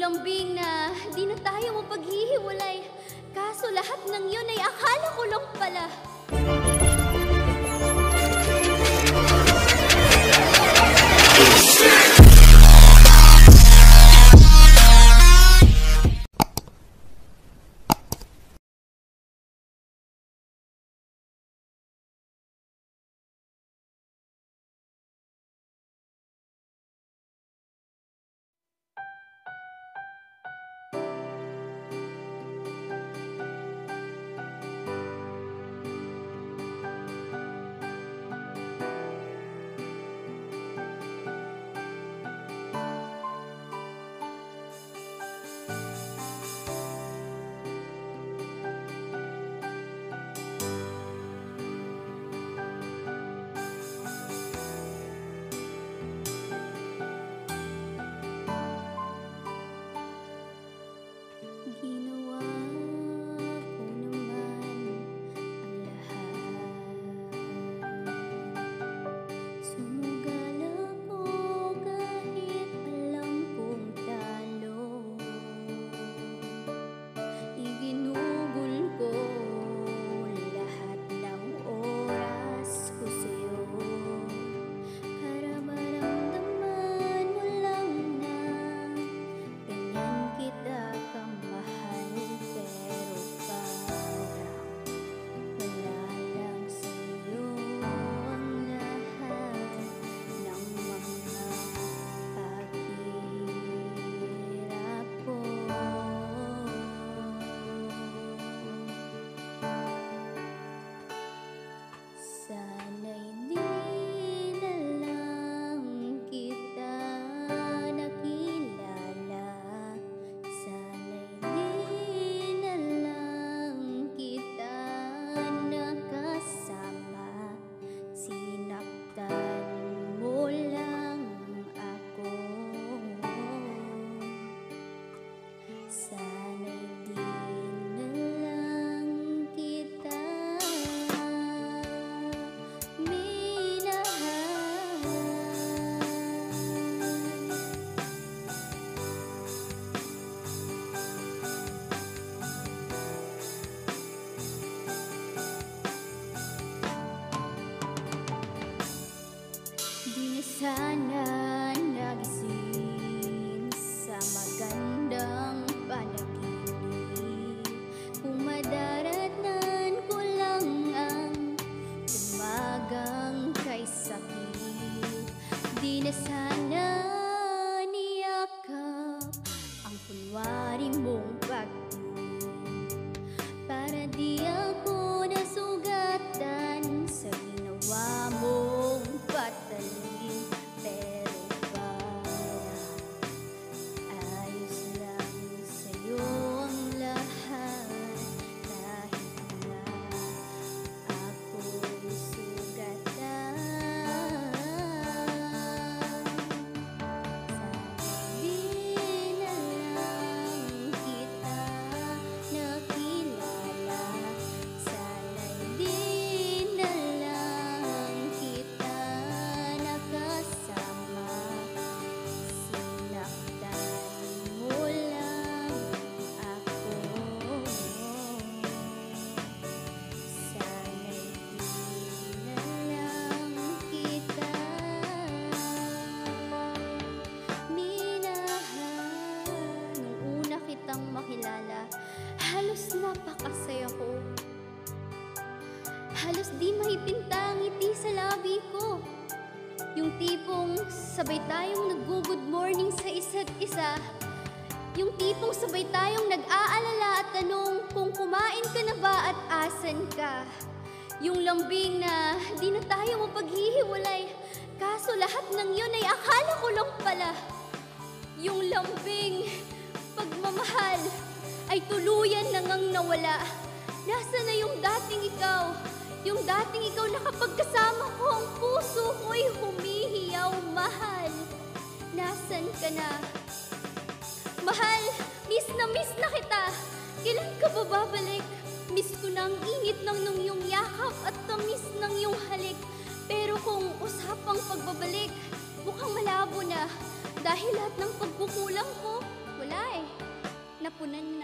lambing na di na tayo mapaghihiwalay. Kaso lahat ng yun ay akala ko lang pala. Sana nagising sa magandang panaginip. Kung madaratnan ko lang ang umagang kay sakit. Di na sana niyakap ang kunwari mong pagtulog. Para di ako nasugatan sa ginawa mong patalim. Halos napakasaya ko. Halos di maipinta ang ngiti sa labi ko. Yung tipong sabay tayong nag-good morning sa isa't isa. Yung tipong sabay tayong nag-aalala at tanong kung kumain ka na ba at asan ka. Yung lambing na di na tayo mapaghihiwalay. Kaso lahat ng yun ay akala ko lang pala. Yung lambing pagmamahal ay tuluyan na ngang nawala. Nasaan na yung dating ikaw? Yung dating ikaw na kapag kasama ko, ang puso ko'y humihiyaw, mahal. Nasaan ka na? Mahal, miss na kita. Kailan ka ba babalik? Miss ko na ang init ng iyong yakap at tamis ng iyong halik. Pero kung usapang pagbabalik, mukhang malabo na. Dahil lahat ng pagkukulang ko, wala eh. hapunan